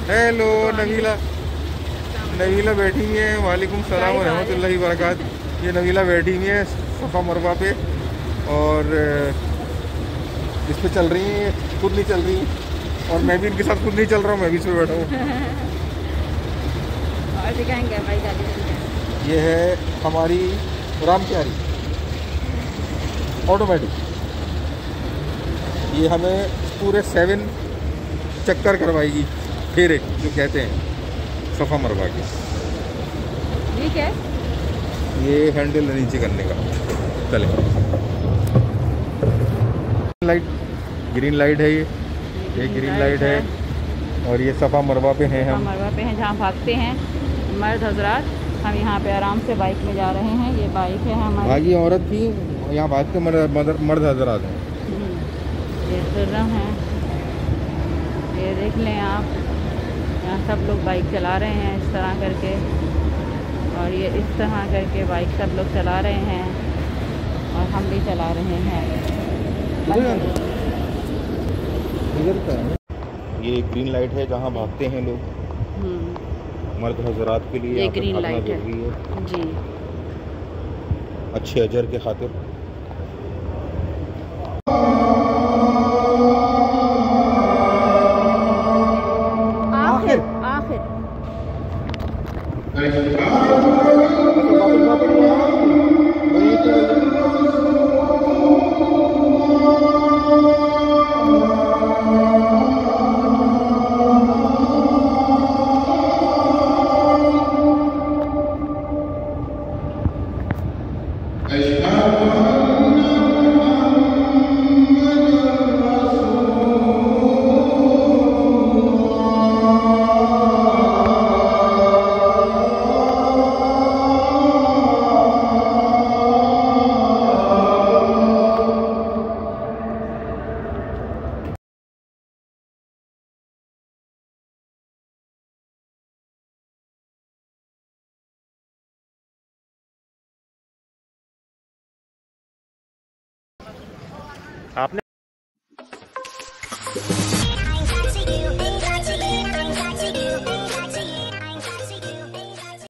Hello नवीला। नवीला बैठी हुई है। वालेकुम सलाम व रहमतुल्लाहि व बरकात। ये नवीला बैठी हुई है सफ़ा मरवा पे और इस पे चल रही हैं, खुद नहीं चल रही और मैं भी इनके साथ खुद नहीं चल रहा हूँ, मैं भी इस पे बैठा हूँ। और दिखाएंगे भाई गाड़ी। ये है हमारी राम प्यारी ऑटोमेटिक। ये हमें पूरे 7 चक्कर करवाएगी, फेरे जो कहते हैं सफ़ा मरवा के। ठीक है। ये हैंडल है नीचे करने का। चले, लाइट, ग्रीन लाइट है ये ग्रीन लाइट है। और ये सफ़ा मरवा पे हैं हम। मरवा पे हैं जहाँ भागते हैं मर्द हजरात। हम यहाँ पे आराम से बाइक में जा रहे हैं। ये बाइक है हमारी। भागी औरत थी, यहाँ भागते मर्द हजरात हैं। ये खुर्रम है, ये देख लें आप। यहाँ सब लोग बाइक चला रहे हैं इस तरह करके, और ये इस तरह करके बाइक सब लोग चला रहे हैं और हम भी चला रहे हैं। ये ग्रीन लाइट है जहाँ भागते हैं लोग, मर्द हजरात के लिए। ये यहाँ पे ग्रीन भागना लाइट है जरूरी है जी। अच्छे अजर के खातिर। आखिर आखिर आपने